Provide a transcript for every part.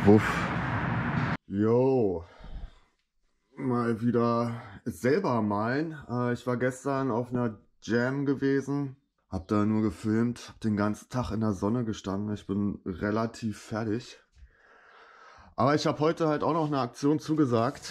Wuff. Yo, mal wieder selber malen. Ich war gestern auf einer Jam gewesen, hab da nur gefilmt, hab den ganzen Tag in der Sonne gestanden. Ich bin relativ fertig. Aber ich habe heute halt auch noch eine Aktion zugesagt.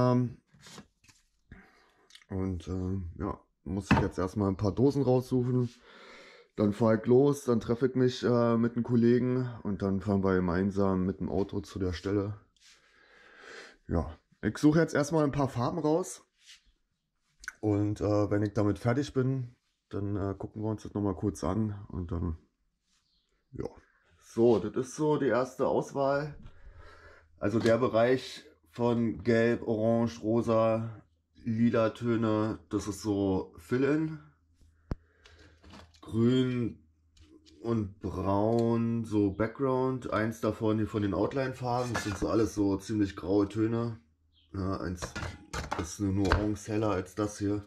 Ja, muss ich jetzt erstmal ein paar Dosen raussuchen. Dann fahre ich los, dann treffe ich mich mit einem Kollegen und dann fahren wir gemeinsam mit dem Auto zu der Stelle. Ja, ich suche jetzt erstmal ein paar Farben raus und wenn ich damit fertig bin, dann gucken wir uns das nochmal kurz an und dann, ja. So, das ist so die erste Auswahl. Also der Bereich von Gelb, Orange, Rosa, Lila Töne, das ist so Fill-In. Grün und Braun, so Background. Eins davon, die von den Outline-Farben, das sind so alles so ziemlich graue Töne. Ja, eins ist eine Nuance heller als das hier.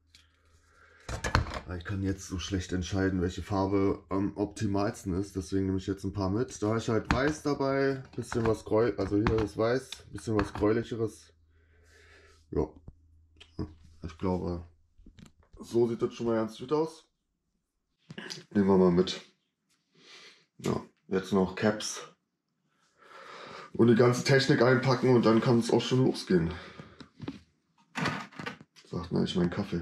Ich kann jetzt so schlecht entscheiden, welche Farbe am optimalsten ist, deswegen nehme ich jetzt ein paar mit. Da habe ich halt Weiß dabei, bisschen was also hier ist Weiß, bisschen was gräulicheres. Ja, ich glaube, so sieht das schon mal ganz gut aus. Nehmen wir mal mit. Ja, jetzt noch Caps und die ganze Technik einpacken und dann kann es auch schon losgehen. Sagt mir eigentlich mein Kaffee.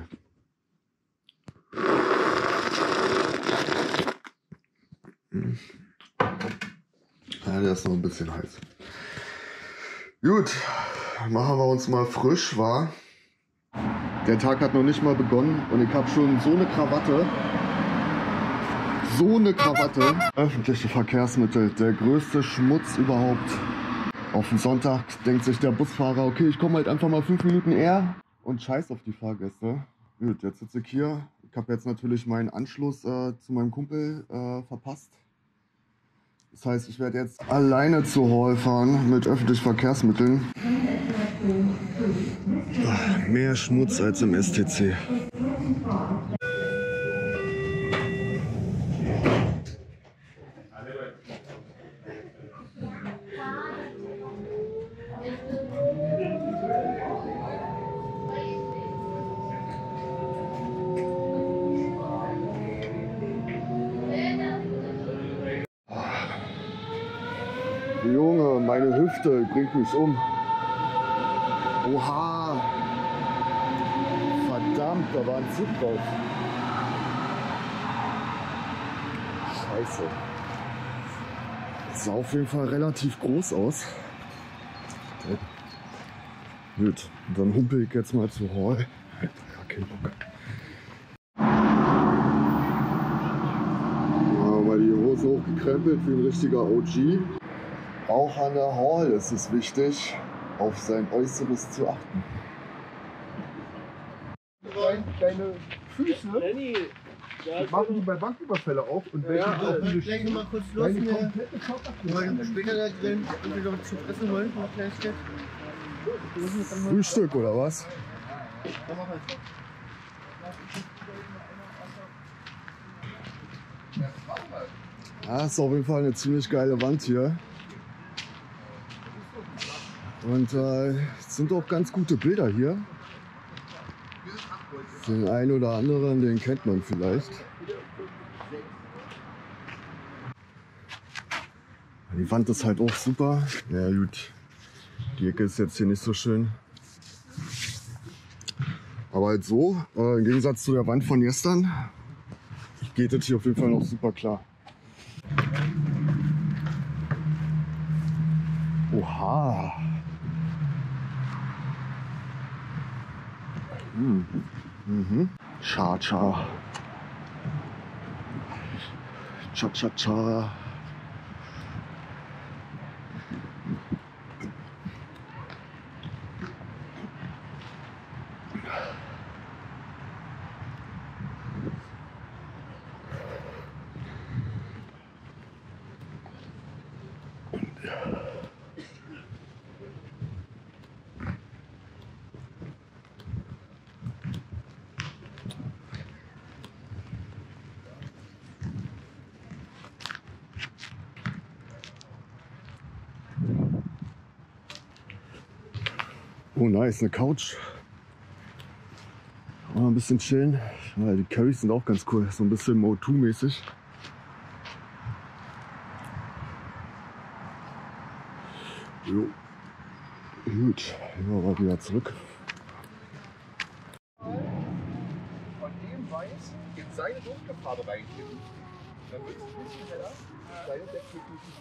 Ja, der ist noch ein bisschen heiß. Gut, machen wir uns mal frisch, wa? Der Tag hat noch nicht mal begonnen und ich habe schon so eine Krawatte. Öffentliche Verkehrsmittel, der größte Schmutz überhaupt. Auf den Sonntag denkt sich der Busfahrer, okay, ich komme halt einfach mal 5 Minuten eher und scheiß auf die Fahrgäste. Gut, jetzt sitze ich hier. Ich habe jetzt natürlich meinen Anschluss zu meinem Kumpel verpasst. Das heißt, ich werde jetzt alleine zur Hall fahren mit öffentlichen Verkehrsmitteln. Mehr Schmutz als im STC. Junge, meine Hüfte bringt mich um. Oha! Verdammt, da war ein Zug drauf. Scheiße. Das sah auf jeden Fall relativ groß aus. Gut, dann humpel ich jetzt mal zur Hall. Gar keinen Bock. Mal die Hose hochgekrempelt wie ein richtiger OG. Auch an der Hall ist es wichtig, auf sein Äußeres zu achten. Deine Füße machen die bei Banküberfälle auf und wenn legen mal kurz los, wir wollen später da grillen, entweder noch zu fressen wollen, noch Kleinigkeit. Frühstück oder was? Ja, ist auf jeden Fall eine ziemlich geile Wand hier. Und es sind auch ganz gute Bilder hier. Den einen oder anderen, den kennt man vielleicht. Die Wand ist halt auch super. Ja gut, die Ecke ist jetzt hier nicht so schön. Aber halt so, im Gegensatz zu der Wand von gestern, geht das hier auf jeden Fall noch super klar. Oha! Cha-cha. Cha-cha-cha. Oh nice, eine Couch. Mal ein bisschen chillen. Ja, die Currys sind auch ganz cool. So ein bisschen Mo2-mäßig. Jo. Gut, gehen wir mal wieder zurück. Von dem Weiß in seine dunkle Farbe reinkippen. Dann wird es ein bisschen heller. Seine Decke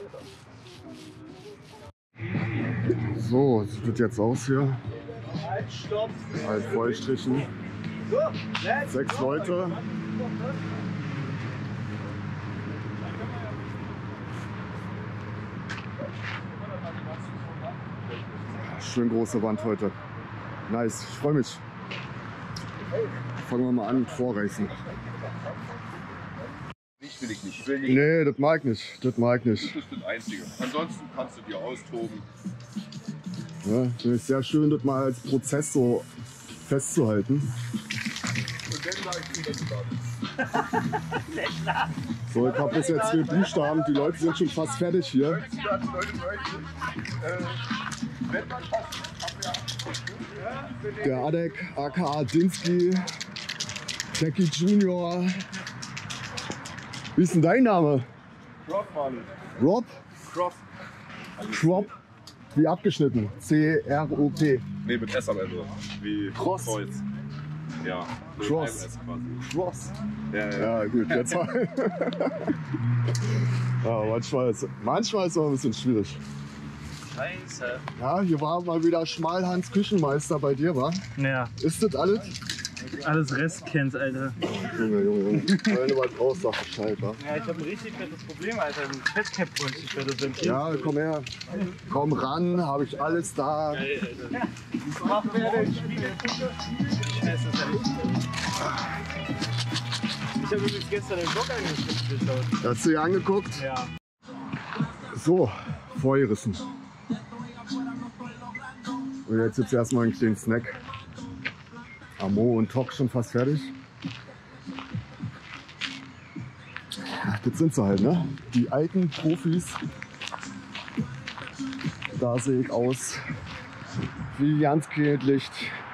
ein bisschen besser. So, es sieht jetzt aus hier. Halt, stopp! Halt vollstrichen. 6 Leute. Schön große Wand heute. Nice, ich freue mich. Fangen wir mal an mit Vorreißen. Ich will nicht. Nee, das mag ich nicht. Das mag ich nicht. Das ist das Einzige. Ansonsten kannst du dir austoben. Ja, finde ich sehr schön, das mal als Prozess so festzuhalten. Und dann sage ich Ihnen das gar nicht. So, ich habe bis jetzt 4 Buchstaben. Die Leute sind schon fast fertig hier. Der Adek, aka Dinsky, Jackie Junior. Wie ist denn dein Name? Crop, Mann. Rob? Crop. Crop? Wie abgeschnitten? C-R-O-P. Nee, mit S am Ende. Wie Cross. Kreuz. Ja. mit Cross. einem S quasi. Cross. Ja. Ja, gut, jetzt mal. Ja, manchmal ist es auch ein bisschen schwierig. Scheiße. Ja, hier war mal wieder Schmalhans Küchenmeister bei dir, wa? Ja, Ist das alles? alles Restkennt, Alter. Junge. Wenn du was brauchst, sag Bescheid, wa? Ja, ich hab ein richtig fettes Problem, Alter. Ein Fettcap bräuchte ich für das Ventil. Ja, komm her. Komm ran, habe ich alles da. Geil, Alter. Scheiße, das hab ich hab übrigens gestern den Vlog angeschaut. Hast du dir angeguckt? Ja. So, vorgerissen. Und jetzt gibt's erstmal den Snack. Amo und Tok schon fast fertig. Ja, das sind sie halt, ne? Die alten Profis. Da sehe ich aus wie ganz Licht.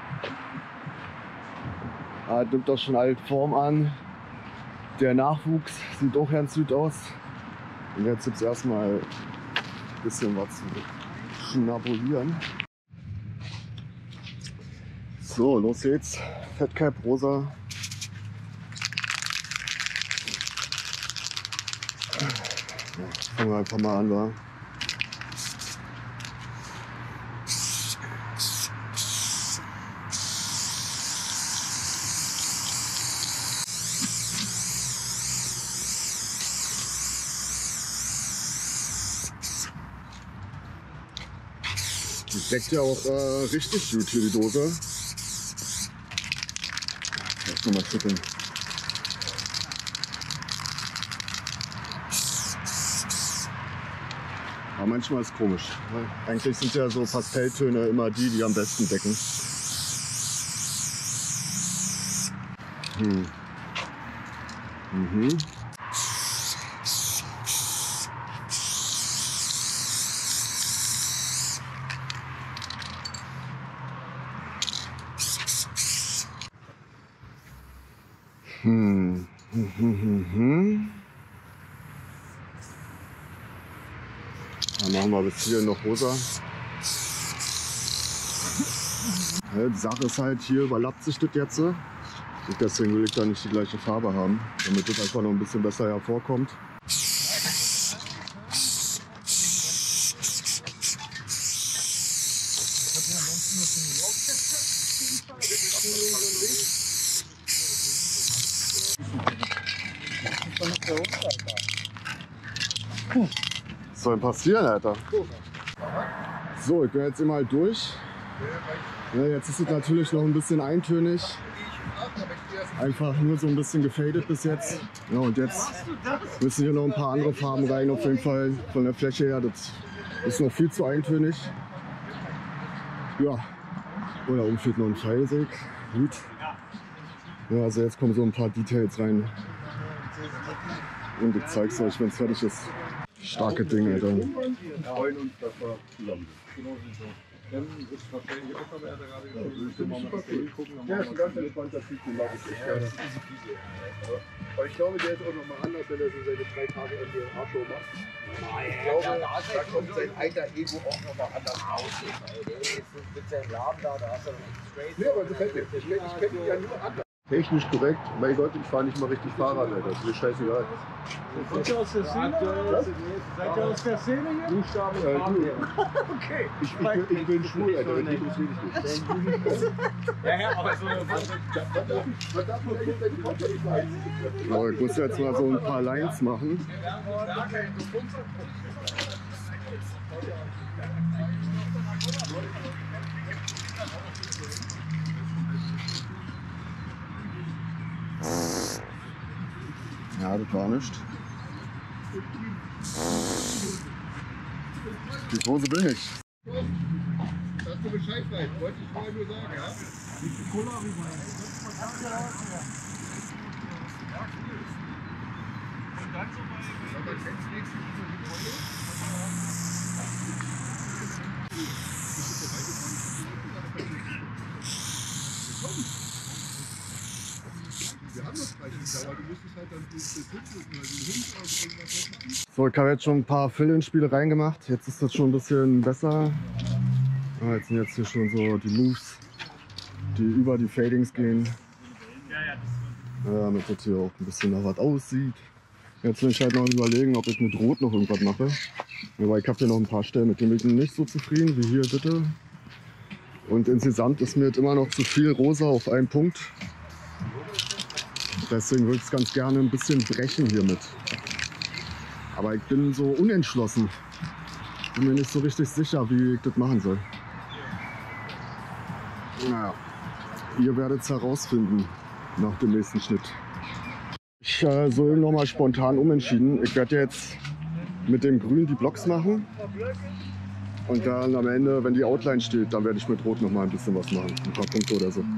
Ah, nimmt doch schon alte Form an. Der Nachwuchs sieht auch ganz süd aus. Und jetzt gibt es erstmal ein bisschen was zu schnabulieren. So, los geht's. Fettcap rosa. Fangen wir einfach mal an, wa? Die deckt ja auch richtig gut hier, die Dose. Lass mal schütteln. Aber manchmal ist es komisch. Ne? Eigentlich sind ja so Pastelltöne immer die am besten decken. Mhm. Dann machen wir bis hier noch rosa. Ja, die Sache ist halt, hier überlappt sich das jetzt. Und deswegen will ich da nicht die gleiche Farbe haben, damit das einfach noch ein bisschen besser hervorkommt. Was soll denn passieren, Alter? So, ich bin jetzt immer halt durch. Ja, jetzt ist es natürlich noch ein bisschen eintönig. Einfach nur so ein bisschen gefadet bis jetzt. Ja, und jetzt müssen hier noch ein paar andere Farben rein, auf jeden Fall von der Fläche her. Das ist noch viel zu eintönig. Ja, oh, da oben fehlt noch ein Pfeilsäg. Gut. Ja, also jetzt kommen so ein paar Details rein. Und ich zeig's euch, wenn es fertig ist. Starke Dinge, Alter. Wir freuen uns, dass wir zusammen sind. ist wahrscheinlich auch noch, er hat gerade geschrieben, mal auf den gucken. Ja, ist ein ganz entspannter Typ, den mag ich echt gerne. Aber ich glaube, der ist auch noch mal anders, wenn er so seine 3 Tage MDMA-Show macht. Ich glaube, da kommt sein alter Ego auch noch mal anders raus. Mit seinem Laden da hast du echt straight. Nee, aber gefällt mir. Ich kenne ihn ja nur anders. Technisch korrekt. Mein Gott, ich fahre nicht mal richtig Fahrrad, Alter. Das ist mir scheißegal. Seid ihr aus der Szene? Was? Seid ihr aus der Szene hier? Buchstaben Okay. Ich bin schwul, Alter. Das interessiert dich nicht. Ja, aber so eine Was darf man eigentlich deine Kopf nicht weiß? So, ich muss jetzt mal so ein paar Lines machen. Ja, das war nicht. Die Hose will nicht. Dass du Bescheid weißt, wollte ich vorher nur sagen, ja? Wie viel Cola rüber? Wir haben das gleich, aber du musstest halt dann das Hinten, weil du Hund oder irgendwas machen. So, ich habe jetzt schon ein paar Fill-In-Spiele reingemacht. Jetzt ist das schon ein bisschen besser. Ah, jetzt sind jetzt hier schon so die Moves, die über die Fadings gehen. Damit das hier auch ein bisschen nach was aussieht. Jetzt will ich halt noch überlegen, ob ich mit Rot noch irgendwas mache. Aber ich habe hier noch ein paar Stellen, mit denen ich nicht so zufrieden, wie hier bitte. Und insgesamt ist mir jetzt immer noch zu viel Rosa auf einen Punkt. Deswegen würde ich es ganz gerne ein bisschen brechen hiermit. Aber ich bin so unentschlossen. Ich bin mir nicht so richtig sicher, wie ich das machen soll. Naja, ihr werdet es herausfinden nach dem nächsten Schnitt. Ich soll noch mal spontan umentschieden. Ich werde jetzt mit dem Grün die Blocks machen. Und dann am Ende, wenn die Outline steht, dann werde ich mit Rot noch mal ein bisschen was machen. Ein paar Punkte oder so.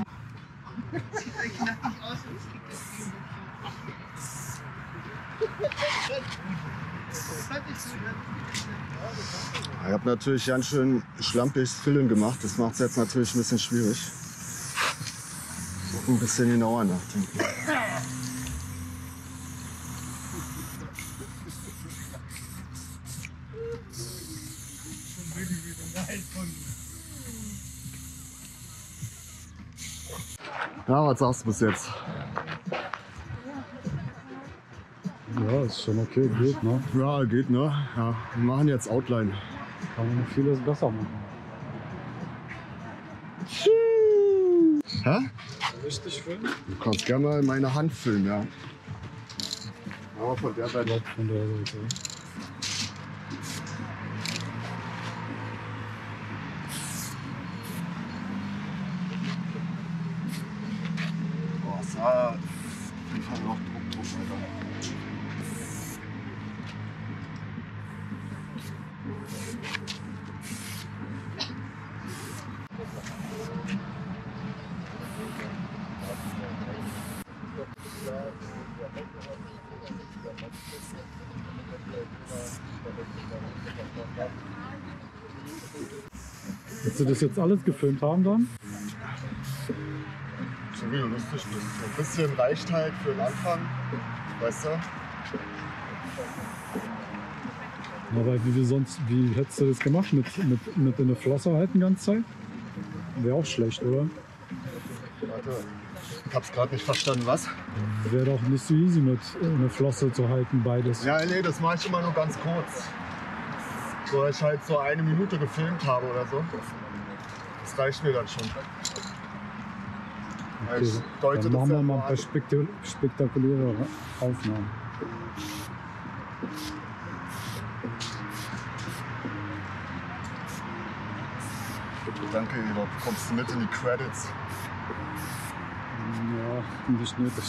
Ich habe natürlich ganz schön schlampiges Fillen gemacht. Das macht es jetzt natürlich ein bisschen schwierig. Ein bisschen genauer nachdenken. Ja, was sagst du bis jetzt? Ja, ist schon okay, geht, ne? Ja, geht, ne? Ja, wir machen jetzt Outline. Kann man noch vieles besser machen. Hä? Richtig filmen? Du kannst gerne mal meine Hand filmen, ja. Aber von der Seite. Von der Seite. Oh, es war auf jeden Fall noch Druck, Alter. Willst du das jetzt alles gefilmt haben dann? So wie du lustig bist. Ein bisschen reicht halt für den Anfang, weißt du? Aber wie hättest du das gemacht? Mit in der Flosse halten die ganze Zeit? Wäre auch schlecht, oder? Warte, ich hab's gerade nicht verstanden, was? Wäre doch nicht so easy mit einer Flosse zu halten, beides. Ja, nee, das mache ich immer nur ganz kurz. So, dass ich halt so 1 Minute gefilmt habe oder so. Das reicht mir dann schon. Okay, Ich deute dann machen wir das mal ein ja paar spektakuläre Aufnahmen. Danke, Eva. Du kommst mit in die Credits. Ja, nicht nötig.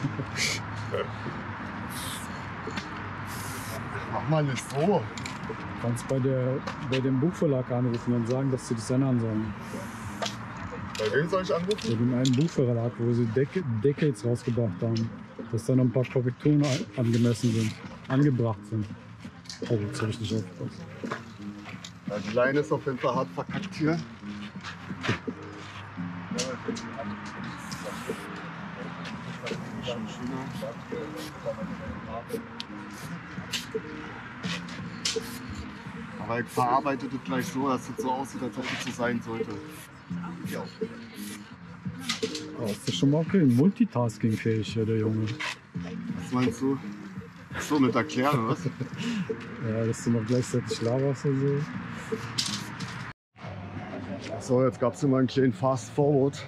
Mach mal nicht so. Du kannst bei dem Buchverlag anrufen und sagen, dass sie das ändern sollen. Bei wem soll ich anrufen? Bei dem einen Buchverlag, wo sie Decades rausgebracht haben. Dass dann noch ein paar Korrekturen angebracht sind. Oh, jetzt habe ich nicht aufgepasst. Ja, die Leine ist auf jeden Fall hart verkackt hier. Aber ich verarbeite das gleich so, dass es so aussieht, als ob es so sein sollte. Ja. Oh, ist das schon mal okay? Multitasking-fähig hier, der Junge. Was meinst du? So mit erklären, was? Ja, dass du noch gleichzeitig laberst und so. So, jetzt gab es immer einen kleinen Fast Forward.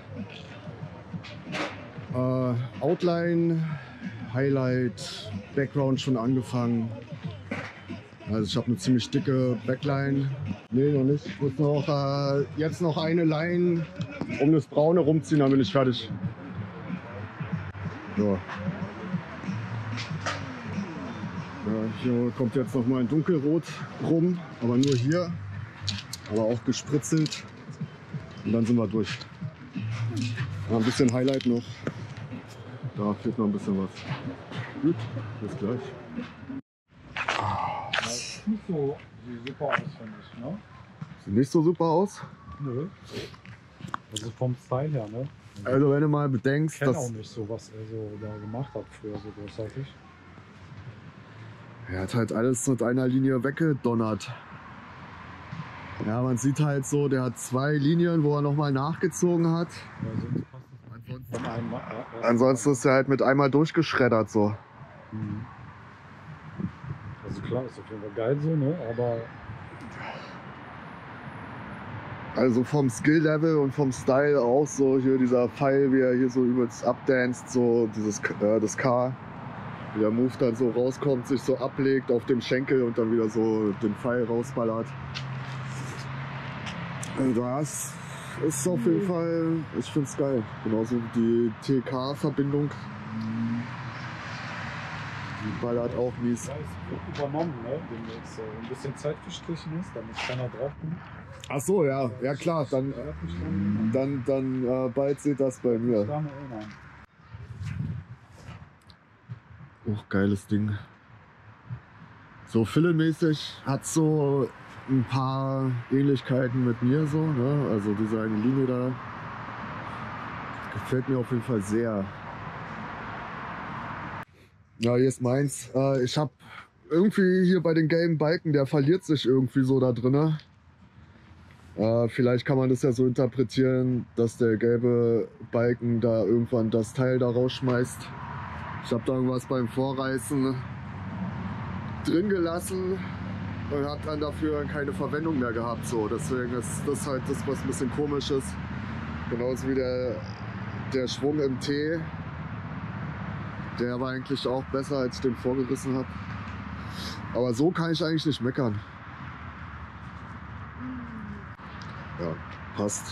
Outline, Highlight, Background schon angefangen. Also ich habe eine ziemlich dicke Backline. Nee, noch nicht. Ich muss noch, jetzt noch eine Line um das Braune rumziehen, dann bin ich fertig. So. Ja, hier kommt jetzt noch mal ein Dunkelrot rum, aber nur hier. Aber auch gespritzelt. Und dann sind wir durch. Ja, ein bisschen Highlight noch. Da fehlt noch ein bisschen was. Gut, bis gleich. Sieht nicht so super aus, finde ich, ne? Sieht nicht so super aus. Nö. Also vom Style her, ne? Also wenn du mal Ich bedenkst, kenne auch dass nicht so, was er so da gemacht hat früher so großartig. er hat halt alles mit einer Linie weggedonnert. Ja, man sieht halt so, der hat 2 Linien, wo er nochmal nachgezogen hat. Ansonsten ist er halt mit einmal durchgeschreddert so. Mhm. Also klar, ist auf jeden Fall geil so, ne? Aber Also vom Skill-Level und vom Style auch so, hier dieser Pfeil, wie er hier so übelst abdanced, so dieses, das K. Wie der Move dann so rauskommt, sich so ablegt auf dem Schenkel und dann wieder so den Pfeil rausballert. Also das ist auf jeden Fall, ich find's geil. Genauso wie die TK-Verbindung. Die ballert auch mies. ja, es wird übernommen, ne? Wenn jetzt ein bisschen Zeit verstrichen ist, damit keiner drauf kommt. Ach so, ja, ja klar, dann bald sieht das bei mir. Auch geiles Ding. So filmmäßig hat so ein paar Ähnlichkeiten mit mir so, ne? Also diese eine Linie da gefällt mir auf jeden Fall sehr. Ja, hier ist meins. Ich habe irgendwie hier bei den gelben Balken, der verliert sich irgendwie so da drinne. Vielleicht kann man das ja so interpretieren, dass der gelbe Balken da irgendwann das Teil da rausschmeißt. Ich habe da irgendwas beim Vorreißen drin gelassen und habe dann dafür keine Verwendung mehr gehabt. So. Deswegen ist das halt das, was ein bisschen komisch ist. Genauso wie der Schwung im T. Der war eigentlich auch besser, als ich den vorgerissen habe. Aber so kann ich eigentlich nicht meckern. Ja, passt.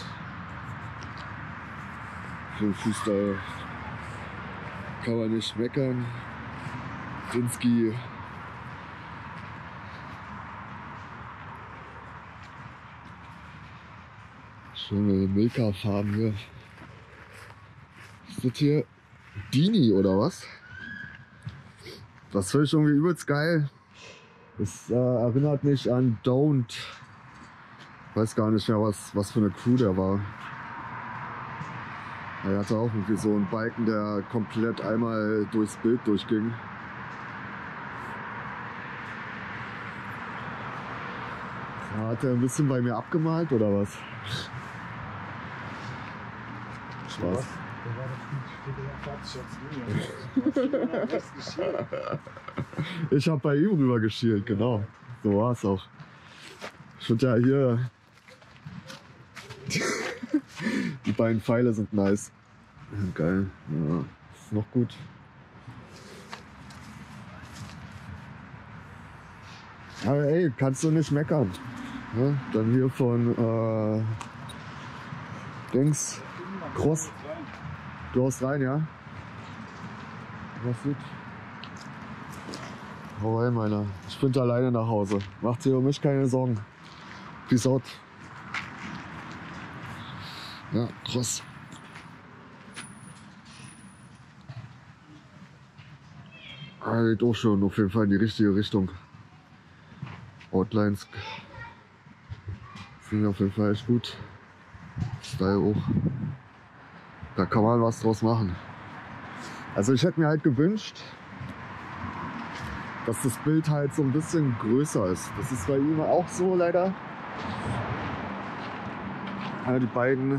Für den Freestyle kann man nicht meckern. Dinski. Schöne Milka-Farben hier. Ist das hier Dini oder was? Das finde ich irgendwie übelst geil. Das erinnert mich an Don't. Ich weiß gar nicht mehr, was für eine Crew der war. Er hatte auch irgendwie so einen Balken, der komplett einmal durchs Bild durchging. Hat er ein bisschen bei mir abgemalt oder was? Spaß. Ich habe bei ihm rüber geschielt, genau. So war es auch. Ich finde ja hier, die beiden Pfeile sind nice. Geil, ja, ist noch gut. Aber ey, kannst du nicht meckern. Ja, dann hier von Dings, Cross. Du haust rein, ja? Was gut. Hau rein, meiner. Ich bin alleine nach Hause. Macht dir um mich keine Sorgen. Peace out. Ja, Cross. Geht auch schon auf jeden Fall in die richtige Richtung. Outlines Finde ich auf jeden Fall echt gut. Style hoch. Da kann man was draus machen. Also ich hätte mir halt gewünscht, dass das Bild halt so ein bisschen größer ist. Das ist bei ihm auch so leider. Ja, die beiden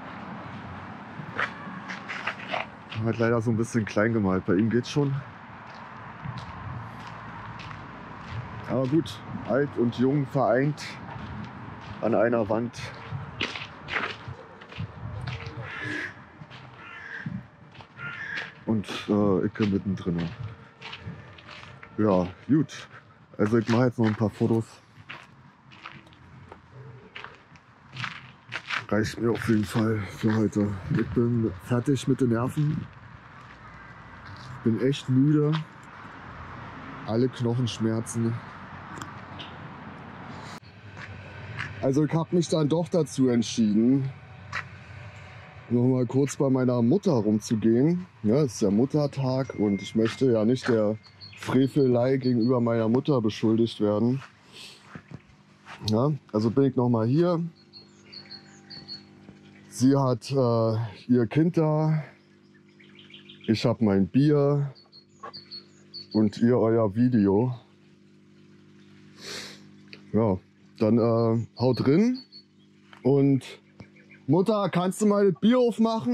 haben halt leider so ein bisschen klein gemalt. Bei ihm geht's schon. Aber gut, alt und jung vereint an einer Wand. Und Icke mittendrin. Ja, gut. Also ich mache jetzt noch ein paar Fotos. Reicht mir auf jeden Fall für heute. Ich bin fertig mit den Nerven. Bin echt müde. Alle Knochenschmerzen. Also ich habe mich dann doch dazu entschieden, noch mal kurz bei meiner Mutter rumzugehen. Ja, es ist ja Muttertag und ich möchte ja nicht der Frevelei gegenüber meiner Mutter beschuldigt werden. Ja, also bin ich noch mal hier. Sie hat ihr Kind da. Ich habe mein Bier und ihr euer Video. Ja, dann haut drin und Mutter, kannst du mal das Bier aufmachen?